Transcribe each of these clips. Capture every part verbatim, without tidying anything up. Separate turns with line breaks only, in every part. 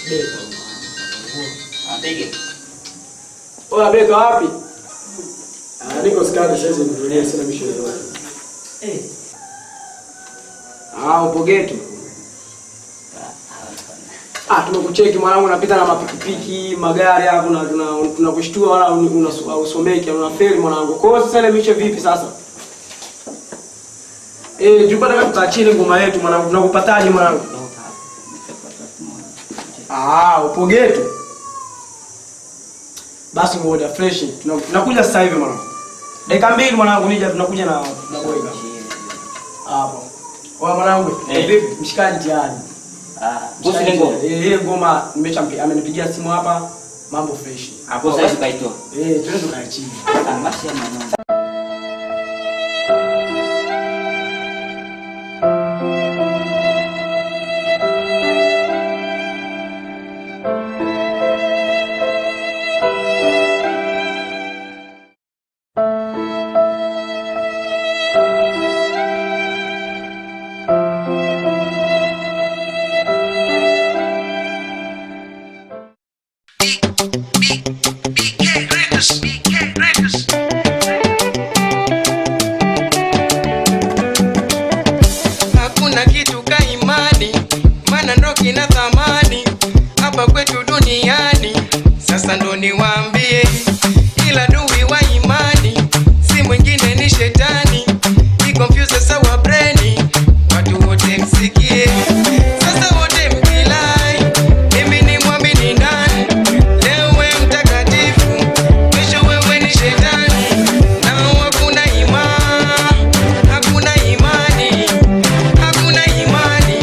Beka.
Atege.
Ola beka wapi? Ah, niko skadi sasa ndio sina misho yote.
Eh.
Ah, upo geto. Ah, tumekucheki mwanangu unapita na mapikipiki, magari hapo na tunakushtua wala unasomeki, unafeli mwanangu. Kwa hiyo sasa ile misho vipi sasa? Eh, tupata kama chini ngoma yetu mwanangu, tunakupataje mwanangu? Ah, upo geto. Basi ngoja fresh. Tunakuja sasa hivi mwanangu. Dakika mbili mwanangu nija tunakuja na na boyga. Hapo. Kwa mwanangu,
Eh.
vipi mshikaji tayari?
Ah, bosi lengo.
Eh, eh ngoma nimechampi amenipigia simu hapa, mambo fresh.
Hapo sasa tukaitoa.
Eh, twende tukae chini.
Ah, basi mwanangu.
Hakuna kitu ka imani, maana ndo kina thamani hapa kwetu duniani. Sasa ndo niwaambie, ila dui wa imani si mwingine ni shetani. Ni confuse sawa brain, watu wote msikie. Sasa wote mkilai, mimi ni mwamini nani? Leo wewe mtakatifu, kesho wewe ni shetani. Na hakuna imani, hakuna imani, hakuna imani,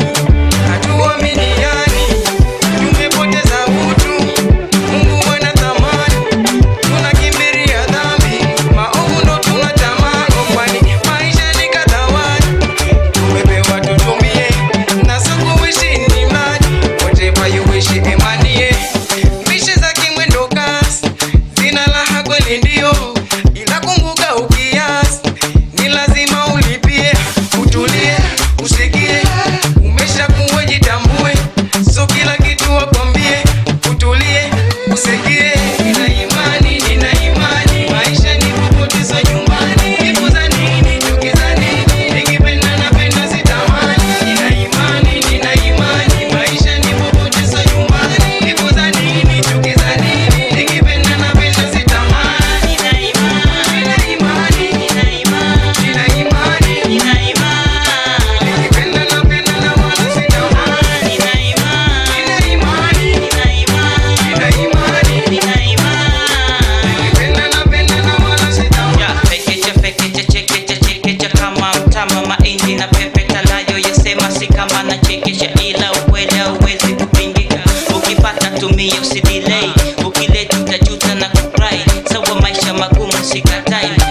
hatuaminiani, tumepoteza utu, Mungu anatamani, tunakimbilia dhambi, maovu ndo tunatamani, kwani maisha ni kadawani, tumepewa tutumie, na soko wishi ni mali, whatever you wish emanie, mishe za kimwendo kasi, zina raha kweli ndio, ila kumbuka ukiasi, ni lazima ulipie, utulie, usikie, umesha kuwa jitambue, so kila kitu wakwambie, utulie, usikie, nina imani, nina imani, maisha ni kupoteza nyumbani, ipo za nini, chuki za nini, nikipenda napenda sitamani, nina imani, nina imani, maisha ni kupoteza nyumbani, ipo za nini, chuki za nini, nikipenda napenda sitamani, nina imani, nina imani, nina imani, nina imani, nina imani, nikipenda napenda na wala sitamani, nina imani, nina imani, nina imani, nina imani, nina imani, nikipenda napenda na wala sitamani.
Ya, fekecha fekecha chekecha chekecha kama mtama mahindi na pepeta nayo yasema si kama na chekesha, ila ukweli hauwezi kupingika. Ukipata tumia usidelay, ukileta utajuta na kufurahi. Sawa maisha magumu sikatai.